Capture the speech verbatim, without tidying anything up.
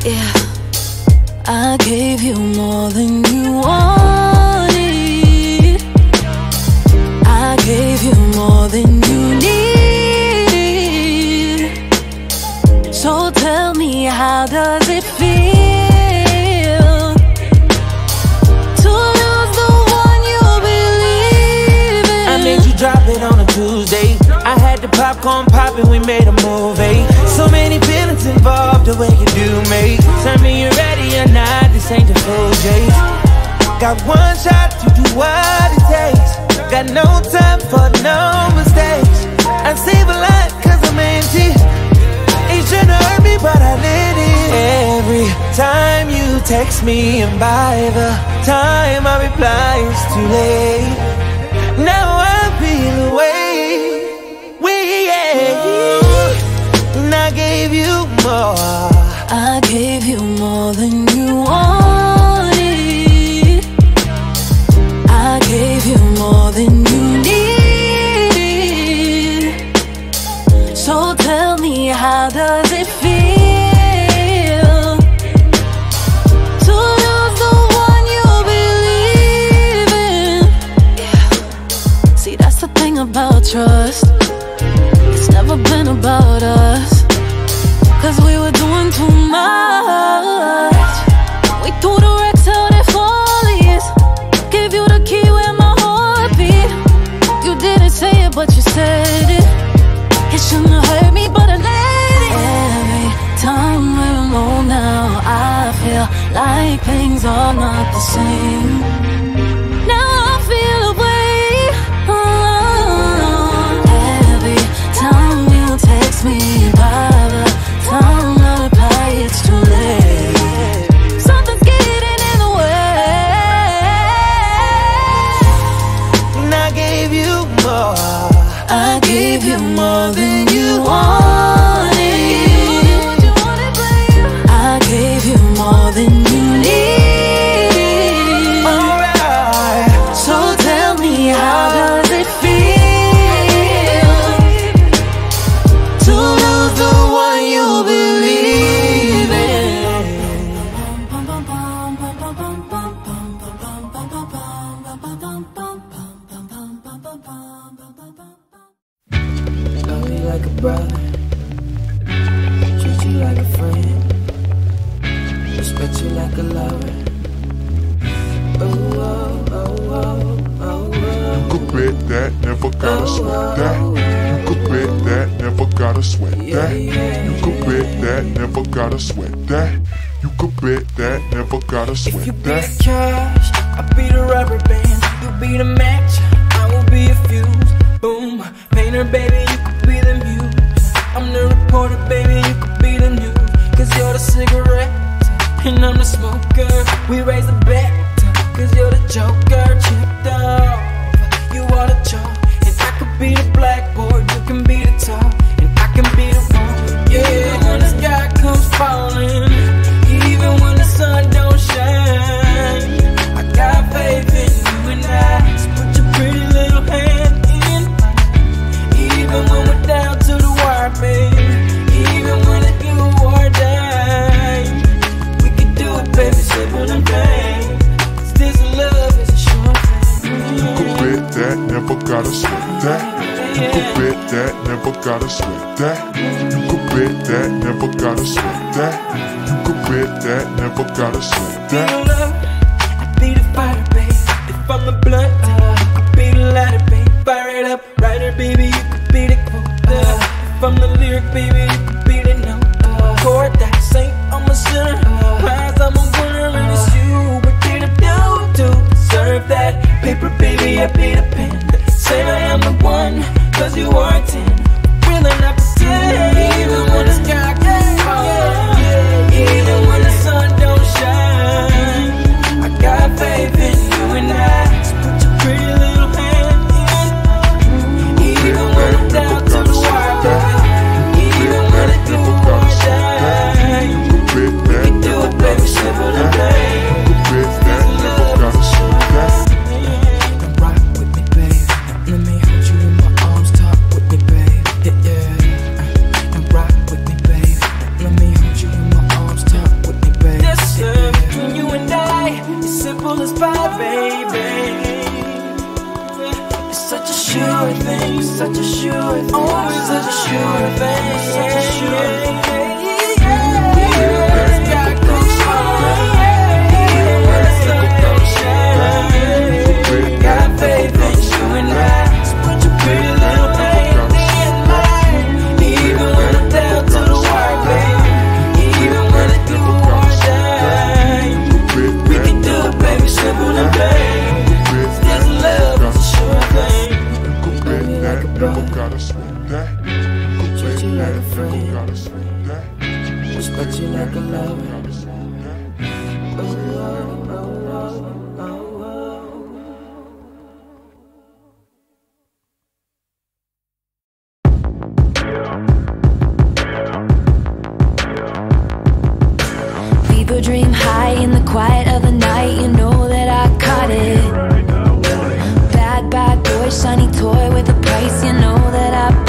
Yeah, I gave you more than you wanted. I gave you more than you need. So tell me, how does it feel to lose the one you believe in? I made you drop it on a Tuesday. I had the popcorn poppin', we made a movie. So many feelings involved, the way you do me. Tell me you're ready or not, this ain't the Fugees. Got one shot to do what it takes. Got no time for no mistakes. I save a lot cause I'm empty. Ain't tryna hurt me but I let it. Every time you text me and by the time I reply it's too late. Now I feel away. And I gave you more. I gave you more than you wanted. I gave you more than you need. So tell me, how does it feel to lose the one you believe in? Yeah. See, that's the thing about trust. It's never been about us, cause we were doing too much. We threw the wrecks out at Follies. Gave you the key where my heart beat. You didn't say it, but you said it. It shouldn't have hurt me, but I let it. Every time we're alone now, I feel like things are not the same. Now I feel away. Oh, every time you text me, by the time I reply, it's too late. Something's getting in the way. And I gave you more. I gave you more than you wanted. I gave you more than you need. Alright. So tell me, how does it feel to lose the one you believe in? Love you like a brother, treat you like a friend, respect you like a lover. Oh, oh, oh, oh, oh, oh. You could bet that, never gotta sweat that. You could bet that, never gotta sweat that. You could bet that, never gotta sweat that. You could bet that, never gotta sweat If you be that. the cash, I'll be the rubber band. You be the match, I will be a fuse. Boom, painter, baby, you could be the muse. I'm the reporter, baby, you could be the news. Cause you're the cigarette, and I'm the smoker. We raise the bet, cause you're the joker. Chipped off, you are the chalk. And I could be the blackboard, you can be the top. And I can be the one, yeah. When the sky comes falling, even when the sun don't shine, I got faith in you and I. So put your pretty little hand in mine. Even when we're down to the wire, baby. Even when it's you or die, we can do it, baby, simple and plain. Cause this love is a short thing. You could bet that, never gotta sweat that. You could bet that, never gotta sweat that. You could bet that, never gotta sweat that. You could bet that, never gotta sweat Be the that. love, I be the fighter, babe. If I'm the blunt, you could be the lighter, babe. Fire it up, writer, baby, you could be the quote. If I'm the lyric, baby, you could be the note. Chord that saint, I'm a sinner. Prize, I'm a winner, and it's you. What did I do to deserve that? Paper, baby, I be the pen. Say I am the one, cause you are a ten. Really not pretend. Even when the sky gets falling, even when the sun don't shine, I got faith in you and I. So put your pretty little hand in. Even when I'm down to the wire, baby. Even when it's you or die, You could bet we can do it, baby, simple and plain. You could bet that, never gotta sweat that. Come rock with me, babe. Let me hold you in my arms, talk with me, babe. Yeah, yeah. sure thing, such a sure thing, always such a sure thing, such a sure thing. Got faith in you and I. So put your pretty little thing in mine. Even when I'm down to the wire, baby. Even when I do or die, we can do it, baby. Simple and plain. This love is a sure thing. Love me like a brother, treat you like a friend, respect you like a lover. Oh, oh, oh, oh, oh. People dream high in the quiet of the night. You know that I caught it. Bad, bad boy, shiny toy with a price. You know that I